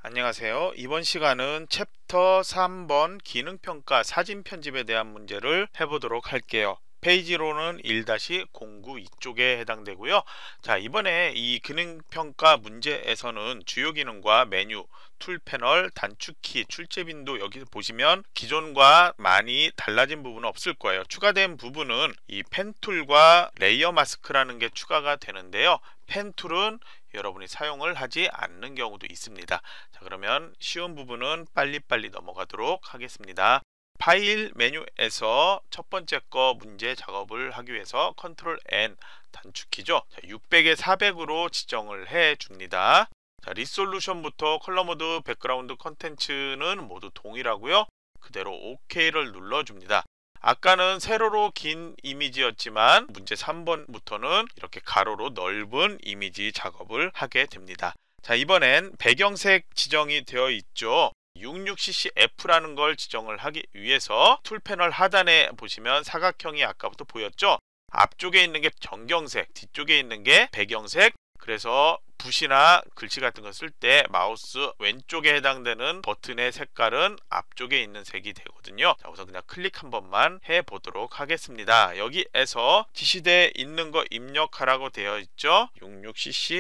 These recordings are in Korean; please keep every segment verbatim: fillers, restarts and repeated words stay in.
안녕하세요. 이번 시간은 챕터 삼 번 기능평가 사진 편집에 대한 문제를 해보도록 할게요. 페이지로는 일 공구 이쪽에 해당되고요. 자, 이번에 이 기능평가 문제에서는 주요 기능과 메뉴, 툴 패널, 단축키, 출제 빈도 여기 보시면 기존과 많이 달라진 부분은 없을 거예요. 추가된 부분은 이 펜툴과 레이어 마스크라는 게 추가가 되는데요. 펜툴은 여러분이 사용을 하지 않는 경우도 있습니다. 자, 그러면 쉬운 부분은 빨리빨리 넘어가도록 하겠습니다. 파일 메뉴에서 첫 번째 거 문제 작업을 하기 위해서 컨트롤 엔 단축키죠. 자, 육백에 사백으로 지정을 해 줍니다. 자, 리솔루션부터 컬러 모드, 백그라운드 컨텐츠는 모두 동일하고요. 그대로 오케이를 눌러줍니다. 아까는 세로로 긴 이미지였지만 문제 삼 번부터는 이렇게 가로로 넓은 이미지 작업을 하게 됩니다. 자, 이번엔 배경색 지정이 되어 있죠. 육십육 씨씨에프라는 걸 지정을 하기 위해서 툴 패널 하단에 보시면 사각형이 아까부터 보였죠. 앞쪽에 있는 게 정경색, 뒤쪽에 있는 게 배경색. 그래서 붓이나 글씨 같은 거 쓸 때 마우스 왼쪽에 해당되는 버튼의 색깔은 앞쪽에 있는 색이 되거든요. 자, 우선 그냥 클릭 한 번만 해 보도록 하겠습니다. 여기에서 지시대에 있는 거 입력하라고 되어 있죠. 육십육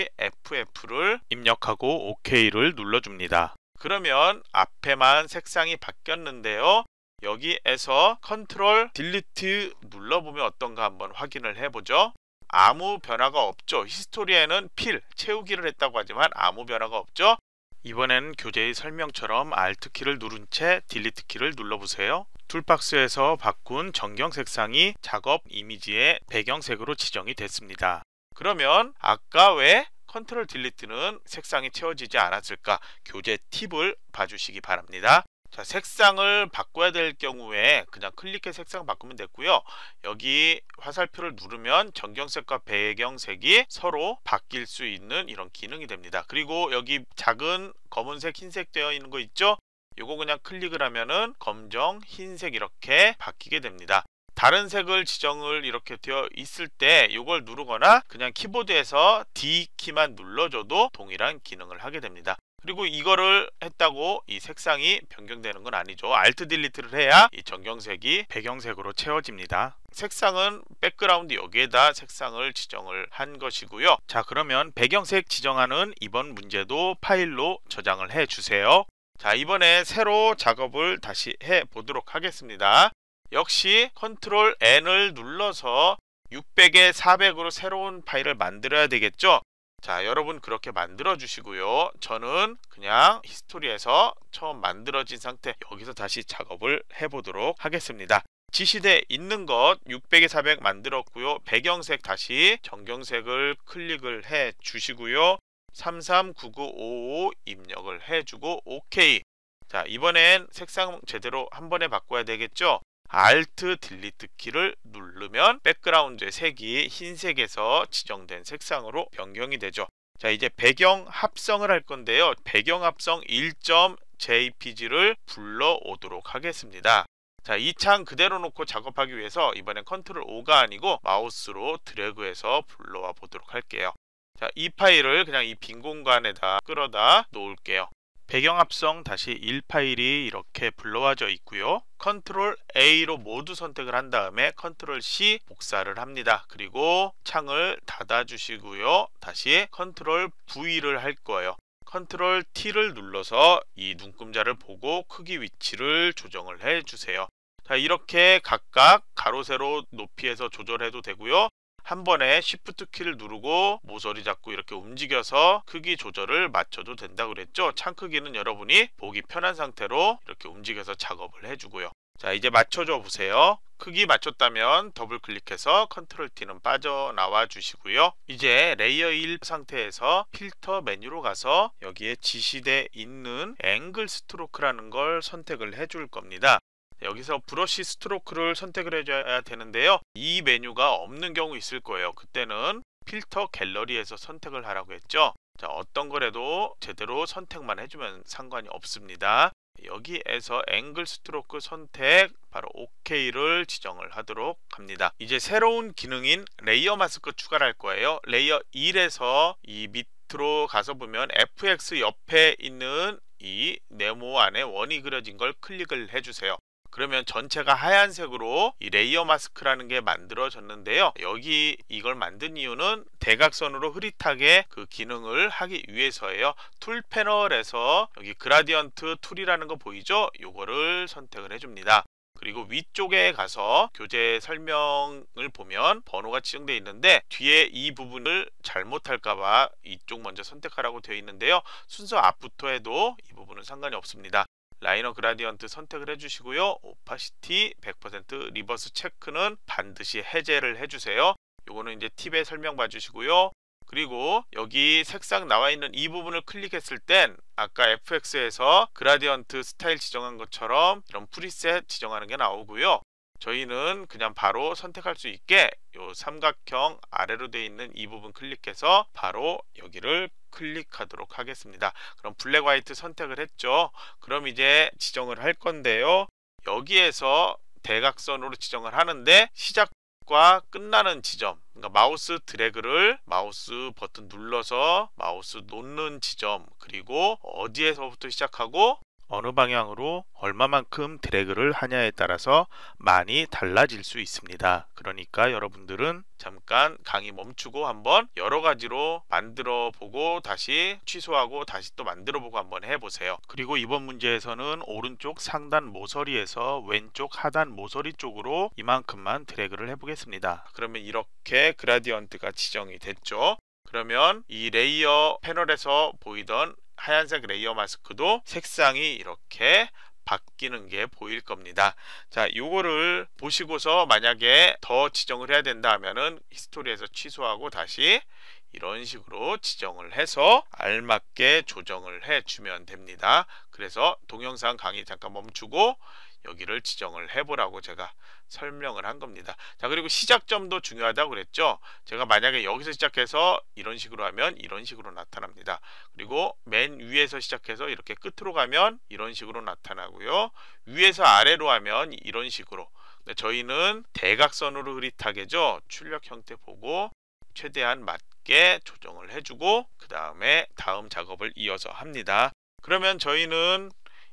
씨씨에프에프를 입력하고 오케이를 눌러줍니다. 그러면 앞에만 색상이 바뀌었는데요. 여기에서 컨트롤 딜리트 눌러보면 어떤가 한번 확인을 해보죠. 아무 변화가 없죠. 히스토리에는 필, 채우기를 했다고 하지만 아무 변화가 없죠. 이번에는 교재의 설명처럼 알트 키를 누른 채 딜리트 키를 눌러보세요. 툴박스에서 바꾼 정경 색상이 작업 이미지의 배경색으로 지정이 됐습니다. 그러면 아까 왜 컨트롤 딜리트는 색상이 채워지지 않았을까? 교재 팁을 봐주시기 바랍니다. 자, 색상을 바꿔야 될 경우에 그냥 클릭해 색상 바꾸면 됐고요. 여기 화살표를 누르면 정경색과 배경색이 서로 바뀔 수 있는 이런 기능이 됩니다. 그리고 여기 작은 검은색, 흰색 되어 있는 거 있죠? 요거 그냥 클릭을 하면은 검정, 흰색 이렇게 바뀌게 됩니다. 다른 색을 지정을 이렇게 되어 있을 때 이걸 누르거나 그냥 키보드에서 디 키만 눌러줘도 동일한 기능을 하게 됩니다. 그리고 이거를 했다고 이 색상이 변경되는 건 아니죠. 알트 딜리트를 해야 이 정경색이 배경색으로 채워집니다. 색상은 백그라운드 여기에다 색상을 지정을 한 것이고요. 자, 그러면 배경색 지정하는 이번 문제도 파일로 저장을 해 주세요. 자, 이번에 새로 작업을 다시 해 보도록 하겠습니다. 역시 컨트롤 엔을 눌러서 육백에 사백으로 새로운 파일을 만들어야 되겠죠. 자, 여러분 그렇게 만들어 주시고요. 저는 그냥 히스토리에서 처음 만들어진 상태 여기서 다시 작업을 해 보도록 하겠습니다. 지시대에 있는 것 육백에 사백 만들었고요. 배경색 다시 정경색을 클릭을 해 주시고요. 삼삼구구오오 입력을 해주고 오케이. 자, 이번엔 색상 제대로 한 번에 바꿔야 되겠죠. 알트 딜리트 키를 누르면 백그라운드의 색이 흰색에서 지정된 색상으로 변경이 되죠. 자, 이제 배경 합성을 할 건데요. 배경 합성 일 점 제이피지를 불러오도록 하겠습니다. 자, 이 창 그대로 놓고 작업하기 위해서 이번엔 컨트롤 오가 아니고 마우스로 드래그해서 불러와 보도록 할게요. 자, 이 파일을 그냥 이 빈 공간에다 끌어다 놓을게요. 배경 합성 다시 일 파일이 이렇게 불러와져 있고요. 컨트롤 에이로 모두 선택을 한 다음에 컨트롤 씨 복사를 합니다. 그리고 창을 닫아 주시고요. 다시 컨트롤 브이를 할 거예요. 컨트롤 티를 눌러서 이 눈금자를 보고 크기 위치를 조정을 해 주세요. 자, 이렇게 각각 가로 세로 높이에서 조절해도 되고요. 한 번에 쉬프트 키를 누르고 모서리 잡고 이렇게 움직여서 크기 조절을 맞춰도 된다고 그랬죠. 창 크기는 여러분이 보기 편한 상태로 이렇게 움직여서 작업을 해주고요. 자, 이제 맞춰줘 보세요. 크기 맞췄다면 더블 클릭해서 컨트롤 티는 빠져나와 주시고요. 이제 레이어 일 상태에서 필터 메뉴로 가서 여기에 지시대에 있는 앵글 스트로크라는 걸 선택을 해줄 겁니다. 여기서 브러쉬 스트로크를 선택을 해줘야 되는데요. 이 메뉴가 없는 경우 있을 거예요. 그때는 필터 갤러리에서 선택을 하라고 했죠. 자, 어떤 거라도 제대로 선택만 해주면 상관이 없습니다. 여기에서 앵글 스트로크 선택 바로 오케이를 지정을 하도록 합니다. 이제 새로운 기능인 레이어 마스크 추가를 할 거예요. 레이어 일에서 이 밑으로 가서 보면 에프엑스 옆에 있는 이 네모 안에 원이 그려진 걸 클릭을 해주세요. 그러면 전체가 하얀색으로 이 레이어 마스크라는 게 만들어졌는데요. 여기 이걸 만든 이유는 대각선으로 흐릿하게 그 기능을 하기 위해서예요. 툴 패널에서 여기 그라디언트 툴이라는 거 보이죠? 요거를 선택을 해줍니다. 그리고 위쪽에 가서 교재 설명을 보면 번호가 지정되어 있는데 뒤에 이 부분을 잘못할까봐 이쪽 먼저 선택하라고 되어 있는데요. 순서 앞부터 해도 이 부분은 상관이 없습니다. 라이너 그라디언트 선택을 해주시고요. 오파시티 백 퍼센트 리버스 체크는 반드시 해제를 해주세요. 요거는 이제 팁에 설명 봐주시고요. 그리고 여기 색상 나와 있는 이 부분을 클릭했을 땐 아까 에프엑스에서 그라디언트 스타일 지정한 것처럼 이런 프리셋 지정하는 게 나오고요. 저희는 그냥 바로 선택할 수 있게 요 삼각형 아래로 되어 있는 이 부분 클릭해서 바로 여기를 클릭하도록 하겠습니다. 그럼 블랙 화이트 선택을 했죠. 그럼 이제 지정을 할 건데요. 여기에서 대각선으로 지정을 하는데 시작과 끝나는 지점, 그러니까 마우스 드래그를 마우스 버튼 눌러서 마우스 놓는 지점, 그리고 어디에서부터 시작하고 어느 방향으로 얼마만큼 드래그를 하냐에 따라서 많이 달라질 수 있습니다. 그러니까 여러분들은 잠깐 강의 멈추고 한번 여러 가지로 만들어 보고 다시 취소하고 다시 또 만들어 보고 한번 해보세요. 그리고 이번 문제에서는 오른쪽 상단 모서리에서 왼쪽 하단 모서리 쪽으로 이만큼만 드래그를 해보겠습니다. 그러면 이렇게 그라디언트가 지정이 됐죠. 그러면 이 레이어 패널에서 보이던 하얀색 레이어 마스크도 색상이 이렇게 바뀌는 게 보일 겁니다. 자, 요거를 보시고서 만약에 더 지정을 해야 된다 하면은 히스토리에서 취소하고 다시 이런 식으로 지정을 해서 알맞게 조정을 해 주면 됩니다. 그래서 동영상 강의 잠깐 멈추고 여기를 지정을 해보라고 제가 설명을 한 겁니다. 자, 그리고 시작점도 중요하다고 그랬죠. 제가 만약에 여기서 시작해서 이런 식으로 하면 이런 식으로 나타납니다. 그리고 맨 위에서 시작해서 이렇게 끝으로 가면 이런 식으로 나타나고요. 위에서 아래로 하면 이런 식으로. 근데 저희는 대각선으로 흐릿하게죠. 출력 형태 보고 최대한 맞게 조정을 해주고 그 다음에 다음 작업을 이어서 합니다. 그러면 저희는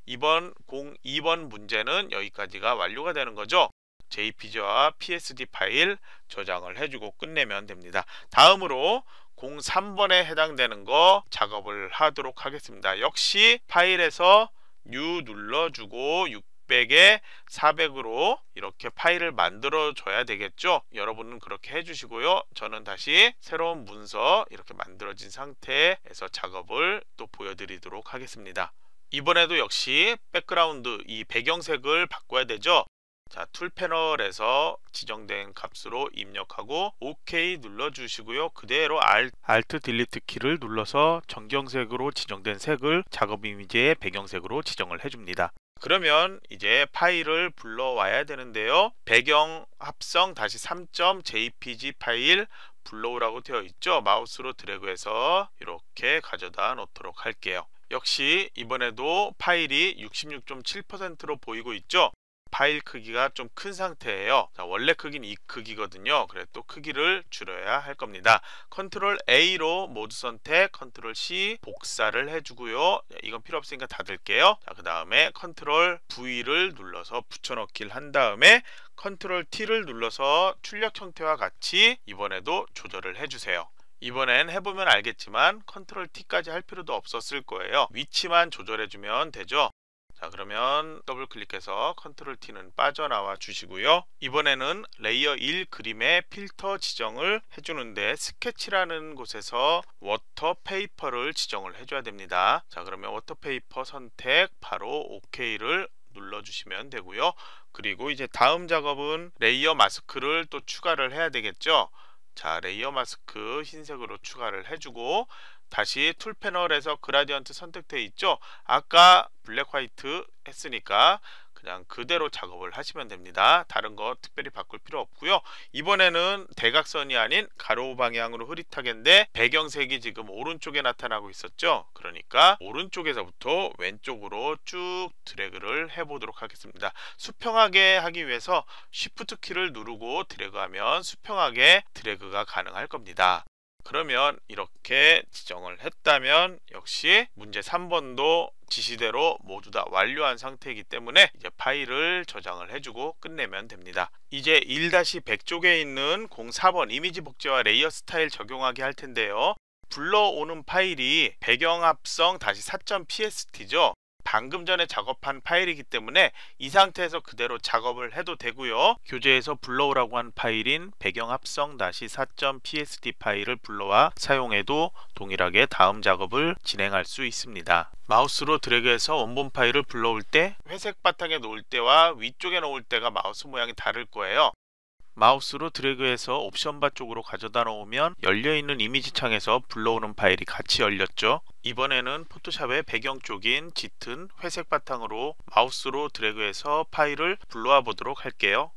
이번 공이 번 문제는 여기까지가 완료가 되는 거죠. 제이피지와 피에스디 파일 저장을 해주고 끝내면 됩니다. 다음으로 공삼 번에 해당되는 거 작업을 하도록 하겠습니다. 역시 파일에서 뉴 눌러주고 육백에 사백으로 이렇게 파일을 만들어 줘야 되겠죠. 여러분은 그렇게 해주시고요. 저는 다시 새로운 문서 이렇게 만들어진 상태에서 작업을 또 보여드리도록 하겠습니다. 이번에도 역시 백그라운드 이 배경색을 바꿔야 되죠. 자, 툴 패널에서 지정된 값으로 입력하고 오케이 눌러주시고요. 그대로 Alt 딜리트 키를 눌러서 정경색으로 지정된 색을 작업 이미지의 배경색으로 지정을 해줍니다. 그러면 이제 파일을 불러와야 되는데요. 배경 합성 다시 삼 점 제이피지 파일 불러오라고 되어 있죠. 마우스로 드래그해서 이렇게 가져다 놓도록 할게요. 역시 이번에도 파일이 육십육 점 칠 퍼센트로 보이고 있죠. 파일 크기가 좀 큰 상태예요. 자, 원래 크기는 이 크기거든요. 그래서 또 크기를 줄여야 할 겁니다. 컨트롤 에이로 모두 선택, 컨트롤 씨 복사를 해주고요. 이건 필요 없으니까 닫을게요. 자, 그 다음에 컨트롤 브이를 눌러서 붙여넣기를 한 다음에 컨트롤 티를 눌러서 출력 형태와 같이 이번에도 조절을 해주세요. 이번엔 해보면 알겠지만 컨트롤 티까지 할 필요도 없었을 거예요. 위치만 조절해주면 되죠. 자, 그러면 더블 클릭해서 컨트롤 티는 빠져나와 주시고요. 이번에는 레이어 일 그림의 필터 지정을 해주는데 스케치라는 곳에서 워터 페이퍼를 지정을 해줘야 됩니다. 자, 그러면 워터 페이퍼 선택 바로 오케이를 눌러주시면 되고요. 그리고 이제 다음 작업은 레이어 마스크를 또 추가를 해야 되겠죠. 자, 레이어 마스크 흰색으로 추가를 해주고 다시 툴 패널에서 그라디언트 선택되어 있죠. 아까 블랙 화이트 했으니까 그냥 그대로 작업을 하시면 됩니다. 다른 거 특별히 바꿀 필요 없고요. 이번에는 대각선이 아닌 가로 방향으로 흐릿하게인데 배경색이 지금 오른쪽에 나타나고 있었죠. 그러니까 오른쪽에서부터 왼쪽으로 쭉 드래그를 해보도록 하겠습니다. 수평하게 하기 위해서 쉬프트 키를 누르고 드래그하면 수평하게 드래그가 가능할 겁니다. 그러면 이렇게 지정을 했다면 역시 문제 삼 번도 지시대로 모두 다 완료한 상태이기 때문에 이제 파일을 저장을 해주고 끝내면 됩니다. 이제 일 백 쪽에 있는 공사 번 이미지 복제와 레이어 스타일 적용하기 할 텐데요. 불러오는 파일이 배경합성 사 점 피에스티죠. 방금 전에 작업한 파일이기 때문에 이 상태에서 그대로 작업을 해도 되고요. 교재에서 불러오라고 한 파일인 배경합성 사 점 피에스티 파일을 불러와 사용해도 동일하게 다음 작업을 진행할 수 있습니다. 마우스로 드래그해서 원본 파일을 불러올 때 회색 바탕에 놓을 때와 위쪽에 놓을 때가 마우스 모양이 다를 거예요. 마우스로 드래그해서 옵션바 쪽으로 가져다 놓으면 열려있는 이미지 창에서 불러오는 파일이 같이 열렸죠. 이번에는 포토샵의 배경 쪽인 짙은 회색 바탕으로 마우스로 드래그해서 파일을 불러와 보도록 할게요.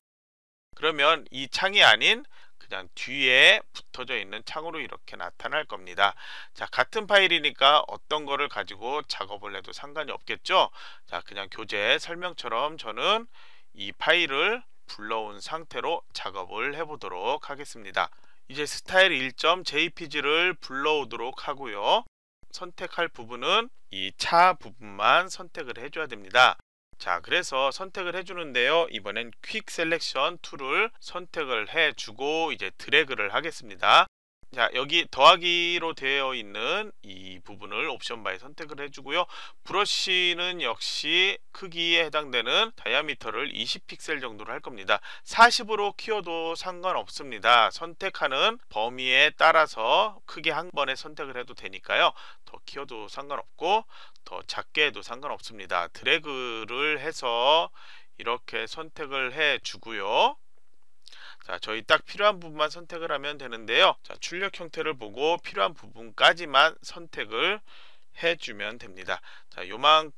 그러면 이 창이 아닌 그냥 뒤에 붙어져 있는 창으로 이렇게 나타날 겁니다. 자, 같은 파일이니까 어떤 거를 가지고 작업을 해도 상관이 없겠죠. 자, 그냥 교재 설명처럼 저는 이 파일을 불러온 상태로 작업을 해보도록 하겠습니다. 이제 스타일 일 점 제이피지를 불러오도록 하고요. 선택할 부분은 이 차 부분만 선택을 해줘야 됩니다. 자, 그래서 선택을 해주는데요. 이번엔 퀵 셀렉션 툴을 선택을 해주고 이제 드래그를 하겠습니다. 자, 여기 더하기로 되어 있는 이 부분을 옵션 바에 선택을 해주고요. 브러쉬는 역시 크기에 해당되는 다이아미터를 이십 픽셀 정도로 할 겁니다. 사십으로 키워도 상관없습니다. 선택하는 범위에 따라서 크게 한 번에 선택을 해도 되니까요. 더 키워도 상관없고 더 작게 해도 상관없습니다. 드래그를 해서 이렇게 선택을 해주고요. 자, 저희 딱 필요한 부분만 선택을 하면 되는데요. 자, 출력 형태를 보고 필요한 부분까지만 선택을 해주면 됩니다. 자,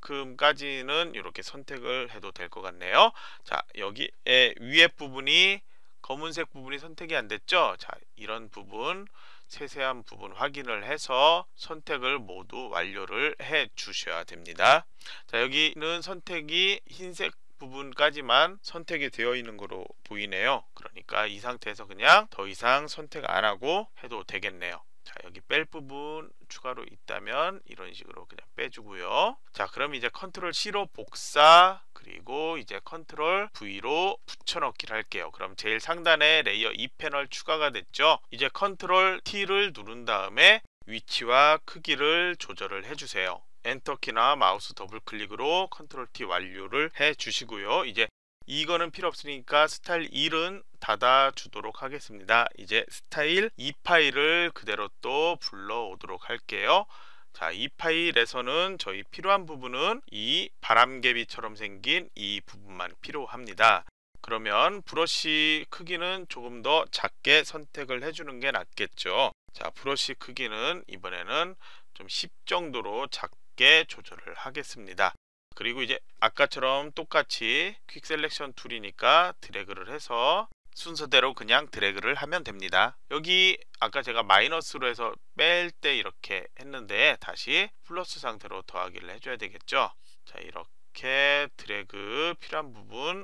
요만큼까지는 이렇게 선택을 해도 될 것 같네요. 자, 여기에 위에 부분이 검은색 부분이 선택이 안 됐죠. 자, 이런 부분 세세한 부분 확인을 해서 선택을 모두 완료를 해 주셔야 됩니다. 자, 여기는 선택이 흰색 부분까지만 선택이 되어 있는 거로 보이네요. 그러니까 이 상태에서 그냥 더 이상 선택 안 하고 해도 되겠네요. 자, 여기 뺄 부분 추가로 있다면 이런 식으로 그냥 빼주고요. 자, 그럼 이제 컨트롤 C로 복사, 그리고 이제 컨트롤 V로 붙여넣기를 할게요. 그럼 제일 상단에 레이어 이 패널 추가가 됐죠. 이제 컨트롤 T를 누른 다음에 위치와 크기를 조절을 해주세요. 엔터키나 마우스 더블 클릭으로 컨트롤 T 완료를 해 주시고요. 이제 이거는 필요 없으니까 스타일 일은 닫아 주도록 하겠습니다. 이제 스타일 이 파일을 그대로 또 불러오도록 할게요. 자, 이 파일에서는 저희 필요한 부분은 이 바람개비처럼 생긴 이 부분만 필요합니다. 그러면 브러쉬 크기는 조금 더 작게 선택을 해주는 게 낫겠죠. 자, 브러쉬 크기는 이번에는 좀 십 정도로 작게 조절을 하겠습니다. 그리고 이제 아까처럼 똑같이 퀵 셀렉션 툴이니까 드래그를 해서 순서대로 그냥 드래그를 하면 됩니다. 여기 아까 제가 마이너스로 해서 뺄 때 이렇게 했는데 다시 플러스 상태로 더하기를 해줘야 되겠죠. 자, 이렇게 드래그 필요한 부분,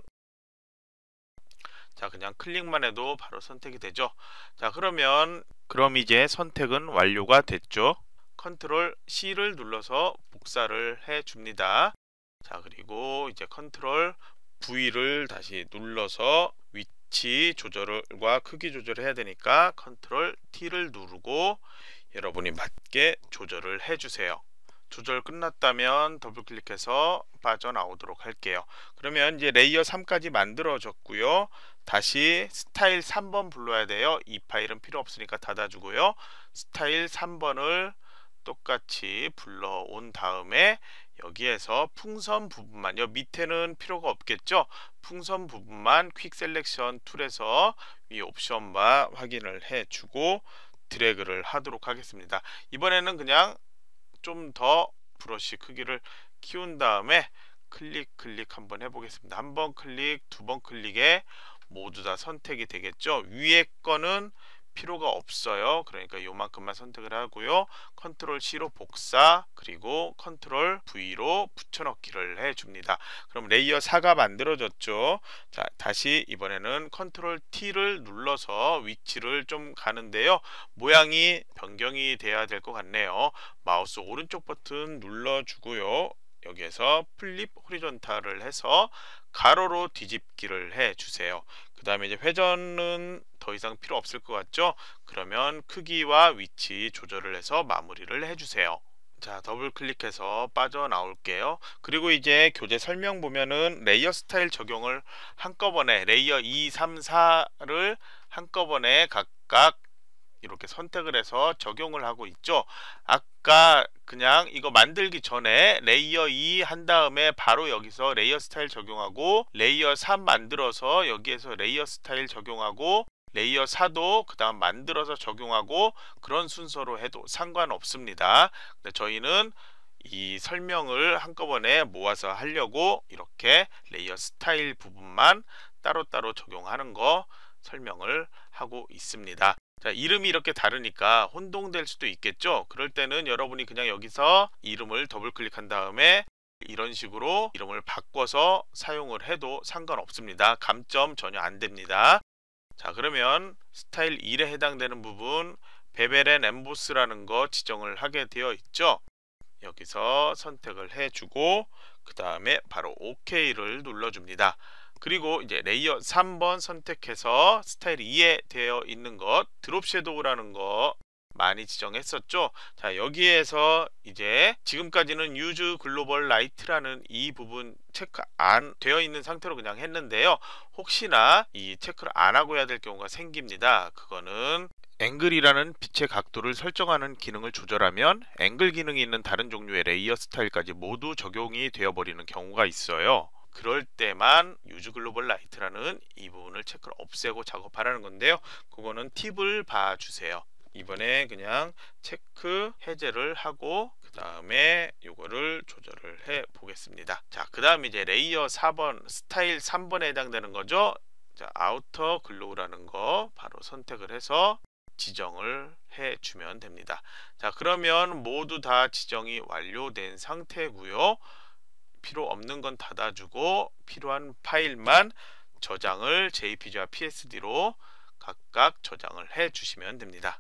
자, 그냥 클릭만 해도 바로 선택이 되죠. 자, 그러면 그럼 이제 선택은 완료가 됐죠. 컨트롤 C를 눌러서 복사를 해 줍니다. 자, 그리고 이제 컨트롤 V를 다시 눌러서 위치 조절과 크기 조절을 해야 되니까 컨트롤 T를 누르고 여러분이 맞게 조절을 해 주세요. 조절 끝났다면 더블 클릭해서 빠져나오도록 할게요. 그러면 이제 레이어 삼까지 만들어졌고요. 다시 스타일 삼 번 불러야 돼요. 이 파일은 필요 없으니까 닫아주고요. 스타일 삼 번을 똑같이 불러온 다음에 여기에서 풍선 부분만, 요 밑에는 필요가 없겠죠. 풍선 부분만 퀵 셀렉션 툴에서 위 옵션바 확인을 해주고 드래그를 하도록 하겠습니다. 이번에는 그냥 좀 더 브러쉬 크기를 키운 다음에 클릭 클릭 한번 해보겠습니다. 한 번 클릭, 두 번 클릭에 모두 다 선택이 되겠죠. 위에 거는 필요가 없어요. 그러니까 요만큼만 선택을 하고요. 컨트롤 C로 복사, 그리고 컨트롤 V로 붙여넣기를 해줍니다. 그럼 레이어 사가 만들어졌죠. 자, 다시 이번에는 컨트롤 T를 눌러서 위치를 좀 가는데요. 모양이 변경이 돼야 될 것 같네요. 마우스 오른쪽 버튼 눌러주고요. 여기에서 플립 호리존탈을 해서 가로로 뒤집기를 해주세요. 그 다음에 이제 회전은 더 이상 필요 없을 것 같죠? 그러면 크기와 위치 조절을 해서 마무리를 해주세요. 자, 더블 클릭해서 빠져나올게요. 그리고 이제 교재 설명 보면은 레이어 스타일 적용을 한꺼번에 레이어 이, 삼, 사를 한꺼번에 각각 이렇게 선택을 해서 적용을 하고 있죠. 아까 그냥 이거 만들기 전에 레이어 이 한 다음에 바로 여기서 레이어 스타일 적용하고 근데 삼 만들어서 여기에서 레이어 스타일 적용하고 레이어 사도 그 다음 만들어서 적용하고 그런 순서로 해도 상관없습니다. 근데 저희는 이 설명을 한꺼번에 모아서 하려고 이렇게 레이어 스타일 부분만 따로따로 적용하는 거 설명을 하고 있습니다. 자, 이름이 이렇게 다르니까 혼동될 수도 있겠죠. 그럴 때는 여러분이 그냥 여기서 이름을 더블 클릭한 다음에 이런 식으로 이름을 바꿔서 사용을 해도 상관없습니다. 감점 전혀 안 됩니다. 자, 그러면 스타일 일에 해당되는 부분 베벨 앤 엠보스라는 거 지정을 하게 되어 있죠. 여기서 선택을 해주고 그 다음에 바로 오케이를 눌러줍니다. 그리고 이제 레이어 삼 번 선택해서 스타일 이에 되어 있는 것 드롭 섀도우라는 거 많이 지정했었죠. 자, 여기에서 이제 지금까지는 유즈 글로벌 라이트라는 이 부분 체크 안 되어 있는 상태로 그냥 했는데요. 혹시나 이 체크를 안 하고 해야 될 경우가 생깁니다. 그거는 앵글이라는 빛의 각도를 설정하는 기능을 조절하면 앵글 기능이 있는 다른 종류의 레이어 스타일까지 모두 적용이 되어버리는 경우가 있어요. 그럴 때만 유즈 글로벌 라이트라는 이 부분을 체크를 없애고 작업하라는 건데요. 그거는 팁을 봐주세요. 이번에 그냥 체크 해제를 하고 그 다음에 요거를 조절을 해 보겠습니다. 자, 그 다음 이제 레이어 사 번 스타일 삼 번에 해당되는 거죠. 자, 아우터 글로우라는 거 바로 선택을 해서 지정을 해 주면 됩니다. 자, 그러면 모두 다 지정이 완료된 상태고요. 필요 없는 건 닫아주고 필요한 파일만 저장을 제이피지와 피에스디로 각각 저장을 해 주시면 됩니다.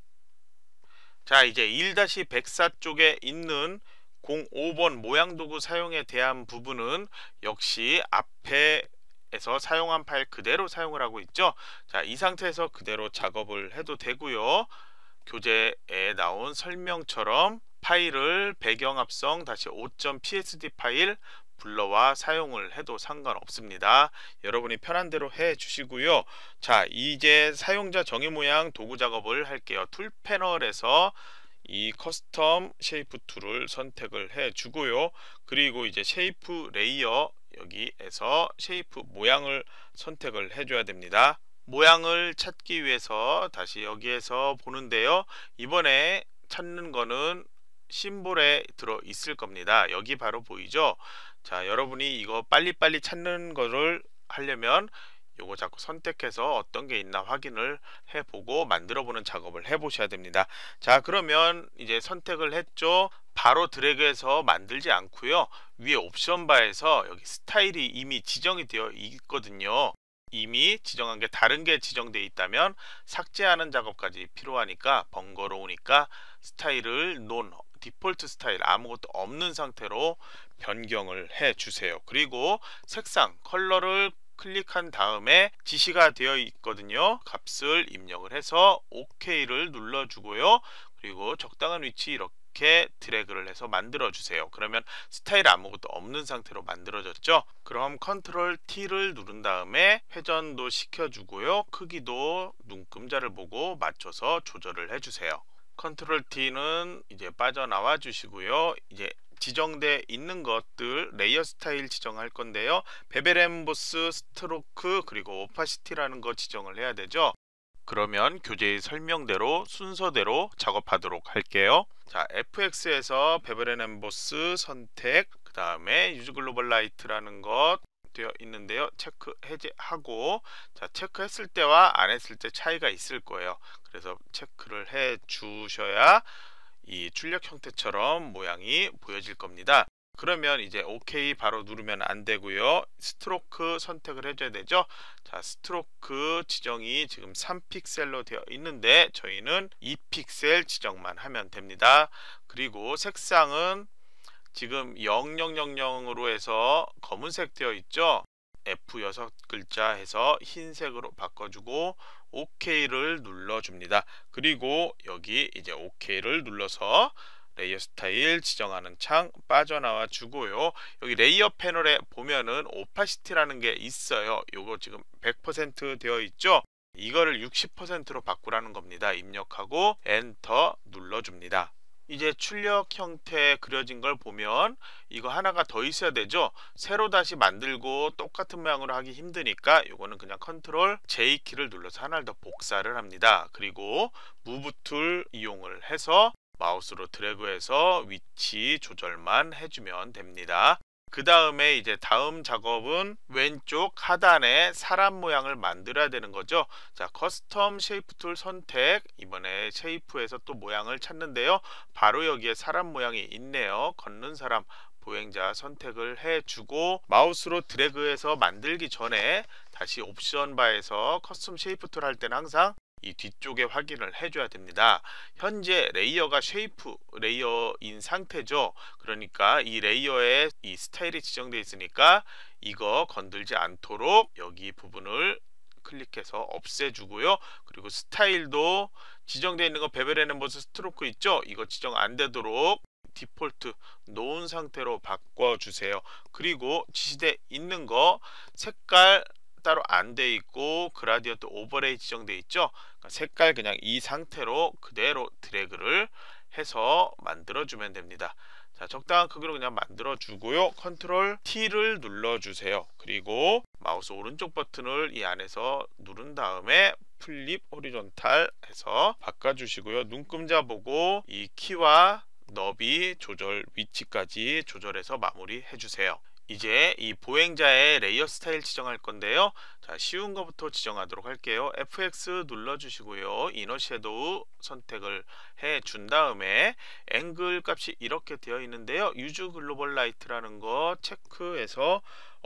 자, 이제 일 백사 쪽에 있는 공오 번 모양도구 사용에 대한 부분은 역시 앞에서 사용한 파일 그대로 사용을 하고 있죠. 자, 이 상태에서 그대로 작업을 해도 되고요. 교재에 나온 설명처럼 파일을 배경 합성 다시 오 점 피에스디 파일 불러와 사용을 해도 상관없습니다. 여러분이 편한 대로 해 주시고요. 자, 이제 사용자 정의 모양 도구 작업을 할게요. 툴 패널에서 이 커스텀 쉐이프 툴을 선택을 해 주고요. 그리고 이제 쉐이프 레이어 여기에서 쉐이프 모양을 선택을 해 줘야 됩니다. 모양을 찾기 위해서 다시 여기에서 보는데요. 이번에 찾는 거는 심볼에 들어 있을 겁니다. 여기 바로 보이죠? 자, 여러분이 이거 빨리빨리 찾는 거를 하려면 요거 자꾸 선택해서 어떤 게 있나 확인을 해보고 만들어 보는 작업을 해 보셔야 됩니다. 자, 그러면 이제 선택을 했죠. 바로 드래그해서 만들지 않고요. 위에 옵션 바에서 여기 스타일이 이미 지정이 되어 있거든요. 이미 지정한 게 다른 게 지정되어 있다면 삭제하는 작업까지 필요하니까 번거로우니까 스타일을 논 디폴트 스타일 아무것도 없는 상태로 변경을 해 주세요. 그리고 색상 컬러를 클릭한 다음에 지시가 되어 있거든요. 값을 입력을 해서 오케이를 눌러 주고요. 그리고 적당한 위치 이렇게 드래그를 해서 만들어 주세요. 그러면 스타일 아무것도 없는 상태로 만들어졌죠. 그럼 컨트롤 T를 누른 다음에 회전도 시켜 주고요. 크기도 눈금자를 보고 맞춰서 조절을 해 주세요. 컨트롤 T는 이제 빠져나와 주시고요. 이제 지정돼 있는 것들 레이어 스타일 지정할 건데요. 베벨 엠보스, 스트로크 그리고 오파시티라는 거 지정을 해야 되죠. 그러면 교재의 설명대로 순서대로 작업하도록 할게요. 자, 에프엑스에서 베벨 앤 엠보스 선택, 그 다음에 유즈 글로벌 라이트라는 것 되어 있는데요. 체크 해제하고, 자, 체크했을 때와 안 했을 때 차이가 있을 거예요. 그래서 체크를 해 주셔야 이 출력 형태처럼 모양이 보여질 겁니다. 그러면 이제 오케이 바로 누르면 안 되고요. 스트로크 선택을 해줘야 되죠. 자, 스트로크 지정이 지금 삼 픽셀로 되어 있는데 저희는 이 픽셀 지정만 하면 됩니다. 그리고 색상은 지금 영영영영으로 해서 검은색 되어 있죠. 에프 여섯 글자 해서 흰색으로 바꿔주고 오케이를 눌러줍니다. 그리고 여기 이제 오케이를 눌러서 레이어 스타일 지정하는 창 빠져나와 주고요. 여기 레이어 패널에 보면은 오파시티라는 게 있어요. 요거 지금 백 퍼센트 되어 있죠. 이거를 육십 퍼센트로 바꾸라는 겁니다. 입력하고 엔터 눌러줍니다. 이제 출력 형태 그려진 걸 보면 이거 하나가 더 있어야 되죠. 새로 다시 만들고 똑같은 모양으로 하기 힘드니까 이거는 그냥 컨트롤 제이 키를 눌러서 하나를 더 복사를 합니다. 그리고 무브 툴 이용을 해서 마우스로 드래그해서 위치 조절만 해주면 됩니다. 그 다음에 이제 다음 작업은 왼쪽 하단에 사람 모양을 만들어야 되는 거죠. 자, 커스텀 쉐이프 툴 선택, 이번에 쉐이프에서 또 모양을 찾는데요. 바로 여기에 사람 모양이 있네요. 걷는 사람, 보행자 선택을 해주고 마우스로 드래그해서 만들기 전에 다시 옵션 바에서 커스텀 쉐이프 툴 할 때는 항상 이 뒤쪽에 확인을 해줘야 됩니다. 현재 레이어가 쉐이프 레이어인 상태죠. 그러니까 이 레이어에 이 스타일이 지정되어 있으니까 이거 건들지 않도록 여기 부분을 클릭해서 없애주고요. 그리고 스타일도 지정되어 있는 거 베벨 엠보스 스트로크 있죠. 이거 지정 안 되도록 디폴트 놓은 상태로 바꿔주세요. 그리고 지시되어 있는 거 색깔 따로 안 돼 있고 그라디언트 오버레이 지정돼 있죠. 그러니까 색깔 그냥 이 상태로 그대로 드래그를 해서 만들어 주면 됩니다. 자, 적당한 크기로 그냥 만들어 주고요. 컨트롤 T를 눌러 주세요. 그리고 마우스 오른쪽 버튼을 이 안에서 누른 다음에 플립 호리존탈 해서 바꿔 주시고요. 눈금자 보고 이 키와 너비 조절 위치까지 조절해서 마무리해 주세요. 이제 이 보행자의 레이어 스타일 지정할 건데요. 자, 쉬운 거부터 지정하도록 할게요. 에프 엑스 눌러주시고요. 이너 섀도우 선택을 해 준 다음에 앵글 값이 이렇게 되어 있는데요. 유즈 글로벌 라이트라는 거 체크해서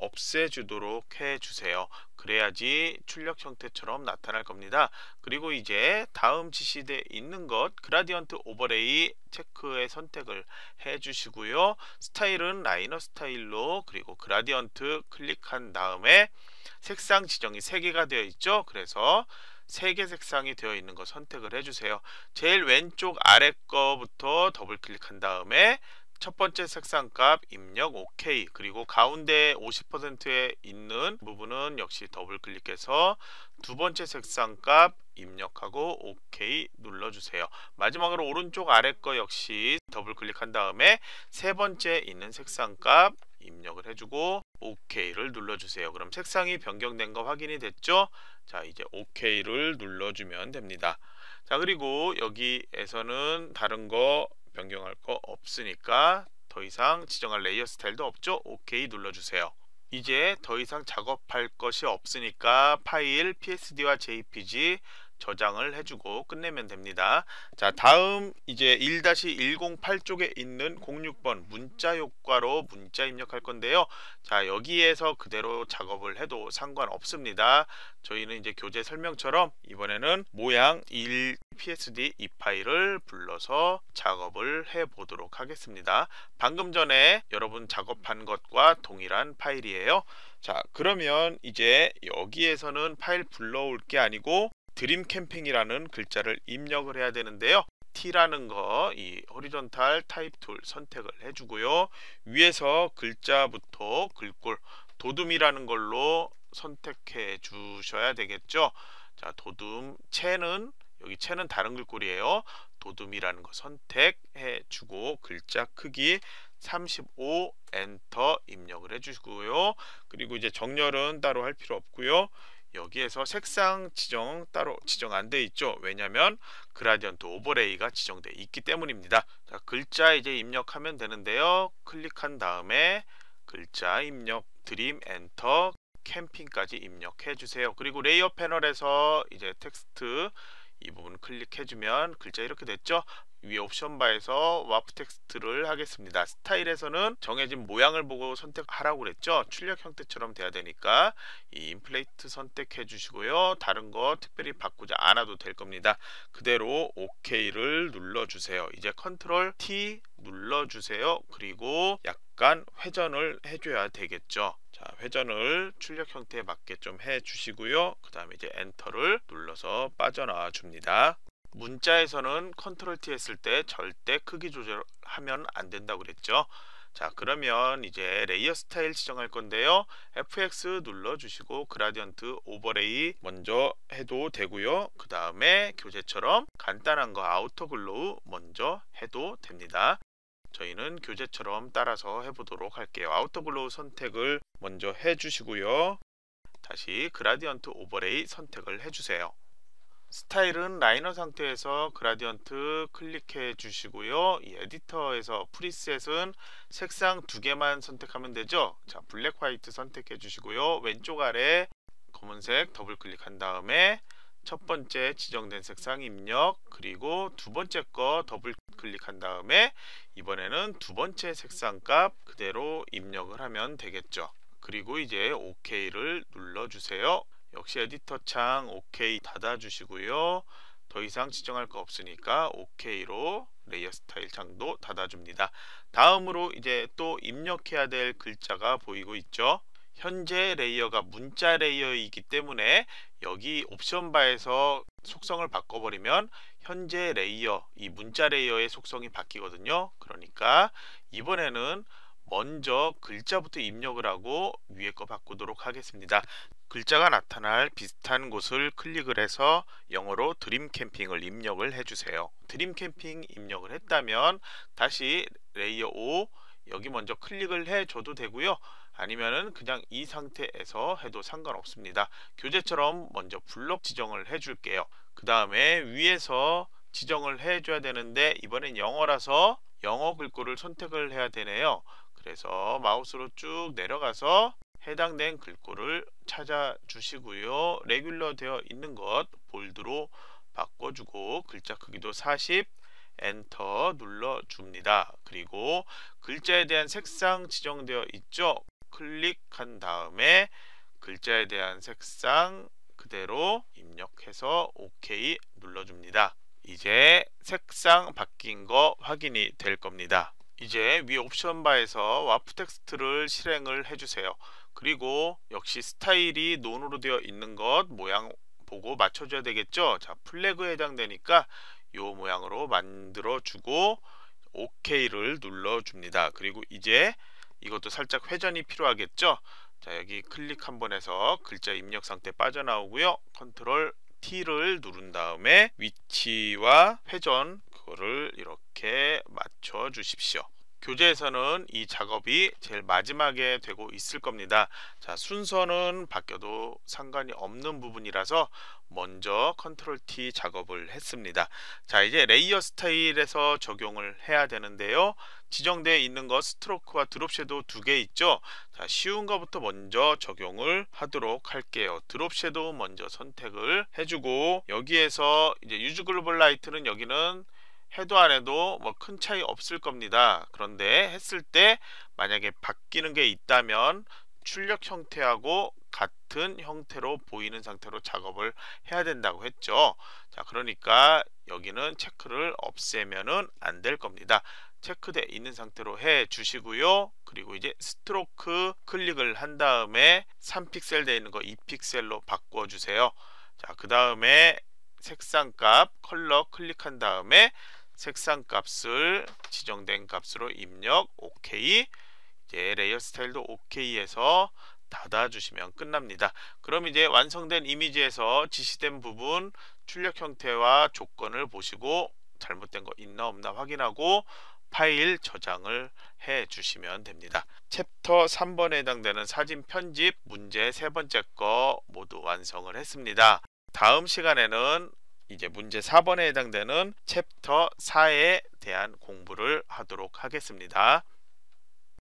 없애주도록 해주세요. 그래야지 출력 형태처럼 나타날 겁니다. 그리고 이제 다음 지시되어 있는 것 그라디언트 오버레이 체크의 선택을 해주시고요. 스타일은 라이너 스타일로, 그리고 그라디언트 클릭한 다음에 색상 지정이 세 개가 되어 있죠. 그래서 세 개 색상이 되어 있는 거 선택을 해주세요. 제일 왼쪽 아래 거부터 더블 클릭한 다음에 첫 번째 색상 값 입력 오케이, 그리고 가운데 오십 퍼센트에 있는 부분은 역시 더블 클릭해서 두 번째 색상 값 입력하고 오케이 눌러주세요. 마지막으로 오른쪽 아래 거 역시 더블 클릭한 다음에 세 번째 있는 색상 값 입력을 해주고 오케이를 눌러주세요. 그럼 색상이 변경된 거 확인이 됐죠? 자, 이제 오케이를 눌러주면 됩니다. 자, 그리고 여기에서는 다른 거 변경할 거 없으니까 더 이상 지정할 레이어 스타일도 없죠? 오케이 눌러주세요. 이제 더 이상 작업할 것이 없으니까 파일 피에스디와 제이피지 저장을 해주고 끝내면 됩니다. 자, 다음 이제 일 일공팔 쪽에 있는 공육 번 문자 효과로 문자 입력할 건데요. 자, 여기에서 그대로 작업을 해도 상관없습니다. 저희는 이제 교재 설명처럼 이번에는 모양 일 피에스디 이 파일을 불러서 작업을 해 보도록 하겠습니다. 방금 전에 여러분 작업한 것과 동일한 파일이에요. 자, 그러면 이제 여기에서는 파일 불러올 게 아니고 드림 캠핑이라는 글자를 입력을 해야 되는데요. T라는 거 이 호리존탈 타입 툴 선택을 해주고요. 위에서 글자부터 글꼴 도둠이라는 걸로 선택해 주셔야 되겠죠. 자, 도둠 채는 여기 채는 다른 글꼴이에요. 도둠이라는 거 선택해 주고 글자 크기 삼십오 엔터 입력을 해주시고요. 그리고 이제 정렬은 따로 할 필요 없고요. 여기에서 색상 지정 따로 지정 안 돼 있죠. 왜냐하면 그라디언트 오버레이가 지정되어 있기 때문입니다. 자, 글자 이제 입력하면 되는데요. 클릭한 다음에 글자 입력 드림 엔터 캠핑까지 입력해 주세요. 그리고 레이어 패널에서 이제 텍스트 이 부분 클릭해주면 글자 이렇게 됐죠. 위에 옵션 바에서 와프 텍스트를 하겠습니다. 스타일에서는 정해진 모양을 보고 선택하라고 그랬죠. 출력 형태처럼 돼야 되니까 이 인플레이트 선택해 주시고요. 다른 거 특별히 바꾸지 않아도 될 겁니다. 그대로 오케이를 눌러주세요. 이제 컨트롤 티 눌러주세요. 그리고 약간 회전을 해줘야 되겠죠. 자, 회전을 출력 형태에 맞게 좀 해 주시고요. 그 다음에 이제 엔터를 눌러서 빠져나와 줍니다. 문자에서는 컨트롤 티 했을 때 절대 크기 조절하면 안 된다고 그랬죠. 자, 그러면 이제 레이어 스타일 지정할 건데요. 에프엑스 눌러주시고 그라디언트 오버레이 먼저 해도 되고요. 그 다음에 교재처럼 간단한 거 아우터 글로우 먼저 해도 됩니다. 저희는 교재처럼 따라서 해보도록 할게요. 아우터 글로우 선택을 먼저 해주시고요. 다시 그라디언트 오버레이 선택을 해주세요. 스타일은 라이너 상태에서 그라디언트 클릭해 주시고요. 이 에디터에서 프리셋은 색상 두 개만 선택하면 되죠. 자, 블랙 화이트 선택해 주시고요. 왼쪽 아래 검은색 더블 클릭한 다음에 첫 번째 지정된 색상 입력, 그리고 두 번째 거 더블 클릭한 다음에 이번에는 두 번째 색상 값 그대로 입력을 하면 되겠죠. 그리고 이제 오케이를 눌러주세요. 역시 에디터 창 오케이 닫아주시고요. 더 이상 지정할 거 없으니까 오케이로 레이어 스타일 창도 닫아줍니다. 다음으로 이제 또 입력해야 될 글자가 보이고 있죠. 현재 레이어가 문자 레이어이기 때문에 여기 옵션 바에서 속성을 바꿔버리면 현재 레이어, 이 문자 레이어의 속성이 바뀌거든요. 그러니까 이번에는 먼저 글자부터 입력을 하고 위에 거 바꾸도록 하겠습니다. 글자가 나타날 비슷한 곳을 클릭을 해서 영어로 드림 캠핑을 입력을 해주세요. 드림 캠핑 입력을 했다면 다시 레이어 오 여기 먼저 클릭을 해줘도 되고요. 아니면은 그냥 이 상태에서 해도 상관없습니다. 교재처럼 먼저 블록 지정을 해줄게요. 그 다음에 위에서 지정을 해줘야 되는데 이번엔 영어라서 영어 글꼴을 선택을 해야 되네요. 그래서 마우스로 쭉 내려가서 해당된 글꼴을 찾아 주시고요. 레귤러 되어 있는 것 볼드로 바꿔주고 글자 크기도 사십, 엔터 눌러줍니다. 그리고 글자에 대한 색상 지정되어 있죠. 클릭한 다음에 글자에 대한 색상 그대로 입력해서 오케이 눌러줍니다. 이제 색상 바뀐 거 확인이 될 겁니다. 이제 위 옵션 바에서 와프 텍스트를 실행을 해주세요. 그리고 역시 스타일이 논으로 되어 있는 것 모양 보고 맞춰줘야 되겠죠. 자, 플래그에 해당되니까 이 모양으로 만들어 주고 오케이를 눌러줍니다. 그리고 이제 이것도 살짝 회전이 필요하겠죠. 자, 여기 클릭 한번 해서 글자 입력 상태 빠져나오고요. 컨트롤 T를 누른 다음에 위치와 회전 그거를 이렇게 맞춰 주십시오. 교재에서는 이 작업이 제일 마지막에 되고 있을 겁니다. 자, 순서는 바뀌어도 상관이 없는 부분이라서 먼저 컨트롤 티 작업을 했습니다. 자, 이제 레이어 스타일에서 적용을 해야 되는데요. 지정되어 있는 거 스트로크와 드롭 섀도우 두 개 있죠. 자, 쉬운 거부터 먼저 적용을 하도록 할게요. 드롭 섀도우 먼저 선택을 해주고 여기에서 이제 유즈 글로벌 라이트는 여기는 해도 안 해도 뭐 큰 차이 없을 겁니다. 그런데 했을 때 만약에 바뀌는 게 있다면 출력 형태하고 같은 형태로 보이는 상태로 작업을 해야 된다고 했죠. 자, 그러니까 여기는 체크를 없애면은 안 될 겁니다. 체크되어 있는 상태로 해 주시고요. 그리고 이제 스트로크 클릭을 한 다음에 삼 픽셀 되어 있는 거 이 픽셀로 바꿔 주세요. 자, 그 다음에 색상 값 컬러 클릭한 다음에 색상 값을 지정된 값으로 입력 오케이. 이제 레이어 스타일도 오케이 해서 닫아 주시면 끝납니다. 그럼 이제 완성된 이미지에서 지시된 부분 출력 형태와 조건을 보시고 잘못된 거 있나 없나 확인하고 파일 저장을 해 주시면 됩니다. 챕터 삼 번에 해당되는 사진 편집 문제 세 번째 거 모두 완성을 했습니다. 다음 시간에는 이제 문제 사 번에 해당되는 챕터 사에 대한 공부를 하도록 하겠습니다.